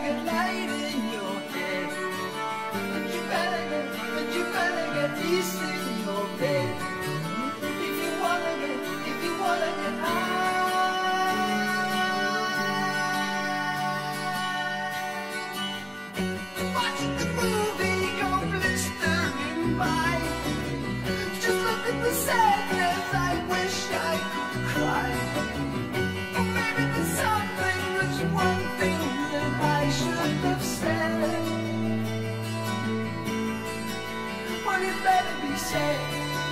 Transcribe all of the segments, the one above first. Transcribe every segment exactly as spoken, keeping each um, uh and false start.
get light in your head. But you better get, but you better get peace in your bed. If you wanna get, if you wanna get high. Watching the movie go blistering by. Just look at the sadness, I wish I could cry. Or maybe there's something, there's one thing that I should have said. Well, it better be said.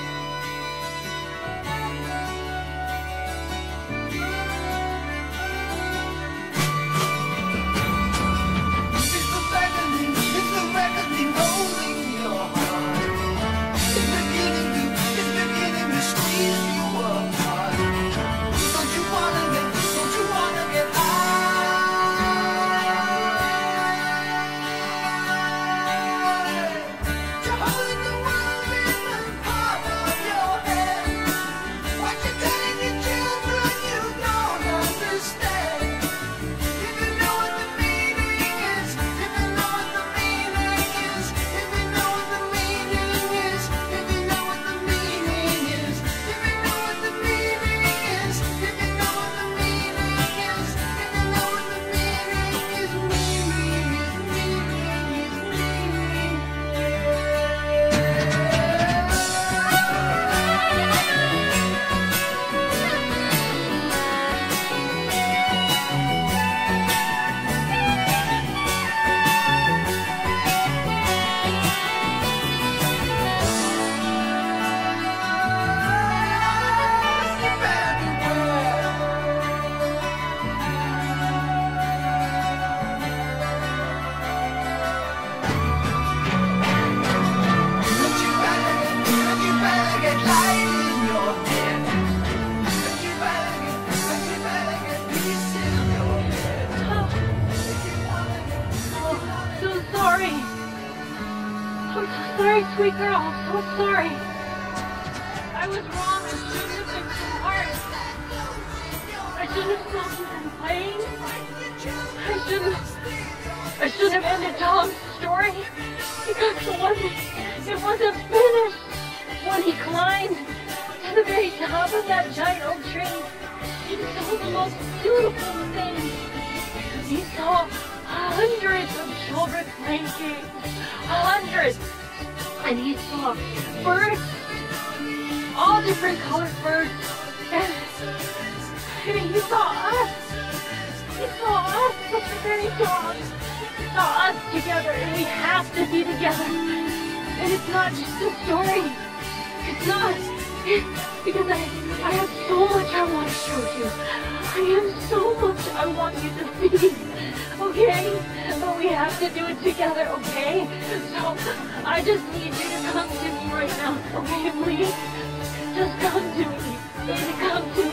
It's the reckoning, it's the reckoning holding your heart. It's beginning to, it's beginning to squeeze you apart. Don't you wanna get, don't you wanna get high? You're holding the world in the palm of your hand. What you're telling your children you don't understand. If you know what the meaning is, if you know what the meaning is, if you know what the meaning is, if you know what the meaning is, if you know what the meaning is, if you know what the meaning is, if you know what the meaning is, meaning is, meaning is, meaning Sorry, sweet girl. I'm so sorry. I was wrong. I shouldn't have been so hard. I shouldn't have stopped you from playing. I shouldn't. I shouldn't have ended Tom's story because the wasn't. It wasn't finished when he climbed to the very top of that giant oak tree. He saw the most beautiful thing. He saw hundreds of children playing games. Hundreds. And he saw birds, all different colored birds, and, and he saw us. He saw us from the very top. He saw us together, and we have to be together. And it's not just a story. It's not. Because I, I have so much I want to show you. I have so much I want you to see. Okay? But we have to do it together, okay? So, I just need you to come to me right now, okay, please? Just come to me. Come to